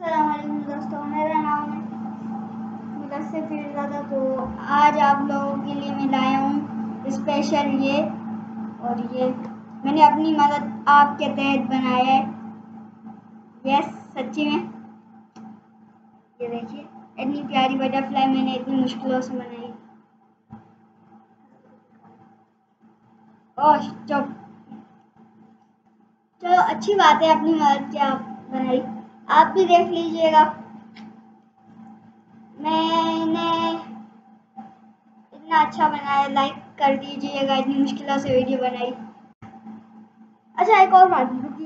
अस्सलामुअलैकुम दोस्तों, मेरा नाम मुदस्सिर फिरोज़ादा। तो आज आप लोगों के लिए मैं लाया हूँ स्पेशल ये मैंने अपनी मदद आपके तहत बनाया है। यस, सच्ची में ये देखिए, इतनी प्यारी बटरफ्लाई मैंने इतनी मुश्किलों से बनाई। ओह चुप, चलो अच्छी बात है, अपनी मदद से आप बनाई। आप भी देख लीजिएगा। मैंने इतना अच्छा बनाया, लाइक कर दीजिएगा। इतनी मुश्किलों से वीडियो बनाई। अच्छा, एक और बात रुकिए,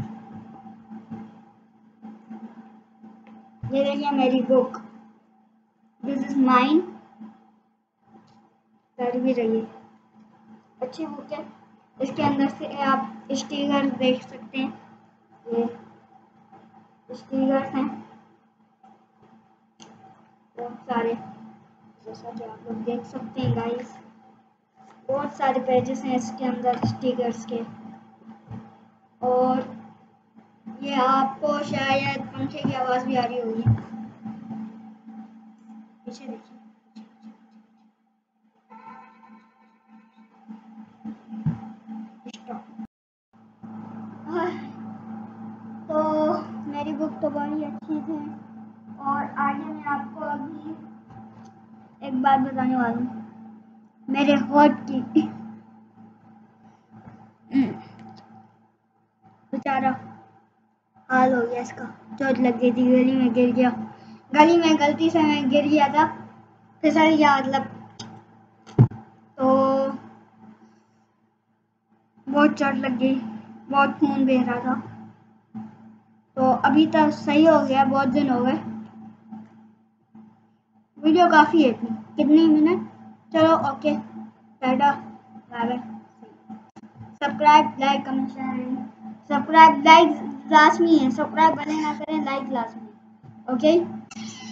ये देखिए मेरी बुक, दिस इज माइन। कर भी रही है, अच्छी बुक है। इसके अंदर से आप स्टिकर देख सकते हैं, ये स्टिकर्स हैं बहुत सारे, जैसा कि आप लोग देख सकते हैं गाइस। बहुत सारे पेजेस हैं इसके अंदर स्टिकर्स के। और ये आपको शायद पंखे की आवाज़ भी आ रही होगी, पीछे देखिए। तो मेरी बुक तो बड़ी अच्छी थी। और आगे मैं आपको अभी एक बात बताने वाला हूँ, मेरे होठ की बेचारा हाल हो गया इसका। चोट लग गई थी, गली में गिर गया। गली में गलती से मैं गिर गया था, फिसल गया मतलब। तो बहुत चोट लग गई, बहुत खून बह रहा था। तो अभी तक सही हो गया, बहुत दिन हो गए। वीडियो काफ़ी है, कितने मिनट। चलो okay, tata, bye bye. Subscribe, like, comment, share. Subscribe, like लाजमी है। सब्सक्राइब भले ना करें, लाइक लाजमी। ओके।